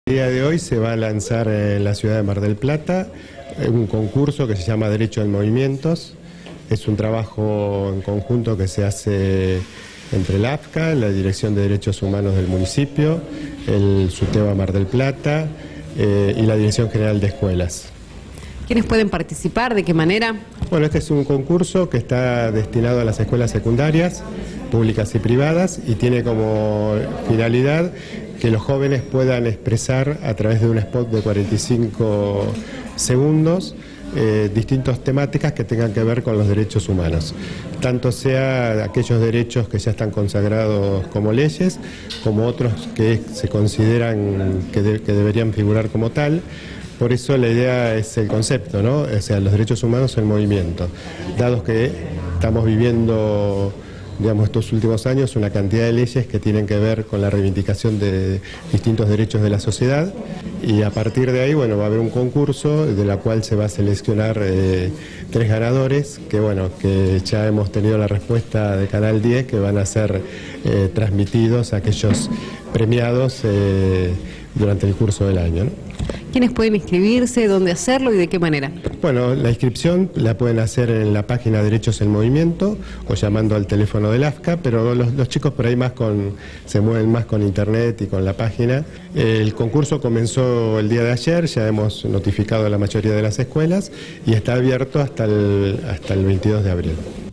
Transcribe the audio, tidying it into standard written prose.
El día de hoy se va a lanzar en la ciudad de Mar del Plata un concurso que se llama Derecho en Movimientos. Es un trabajo en conjunto que se hace entre la AFCA, la Dirección de Derechos Humanos del municipio, el SUTEBA Mar del Plata y la Dirección General de Escuelas. ¿Quiénes pueden participar? ¿De qué manera? Bueno, este es un concurso que está destinado a las escuelas secundarias, públicas y privadas, y tiene como finalidad que los jóvenes puedan expresar a través de un spot de 45 segundos distintas temáticas que tengan que ver con los derechos humanos, tanto sea aquellos derechos que ya están consagrados como leyes, como otros que se consideran que deberían figurar como tal. Por eso la idea es el concepto, ¿no? O sea, los derechos humanos en movimiento. Dados que estamos viviendo, digamos, estos últimos años una cantidad de leyes que tienen que ver con la reivindicación de distintos derechos de la sociedad, y a partir de ahí, bueno, va a haber un concurso de la cual se va a seleccionar 3 ganadores que, bueno, que ya hemos tenido la respuesta de Canal 10, que van a ser transmitidos a aquellos premiados durante el curso del año, ¿no? ¿Quiénes pueden inscribirse? ¿Dónde hacerlo y de qué manera? Bueno, la inscripción la pueden hacer en la página Derechos en Movimiento o llamando al teléfono del AFCA, pero los chicos por ahí se mueven más con internet y con la página. El concurso comenzó el día de ayer, ya hemos notificado a la mayoría de las escuelas y está abierto hasta el 22 de abril.